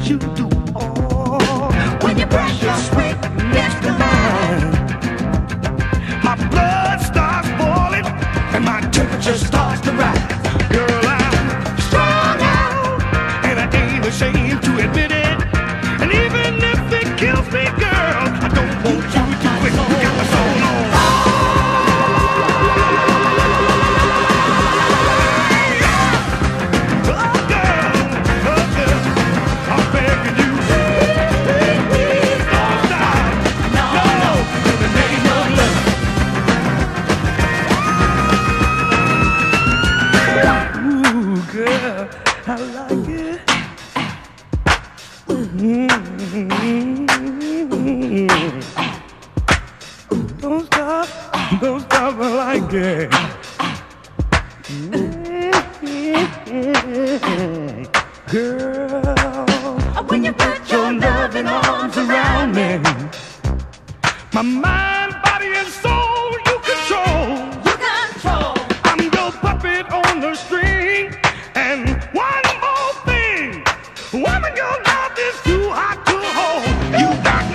you do. Oh, when you brush your sweat next to mine, my blood starts boiling and my temperature starts to rise. Girl, I'm strung out and I ain't ashamed to admit it. And even if it kills me, girl, I don't want you to quit. You got my soul on. I like it. Don't stop, I like it. Girl, when you put your loving arms around me, my mind, body, and soul you control. You control. I'm your puppet on the string. And one more thing, woman, your love is too hot to hold. You got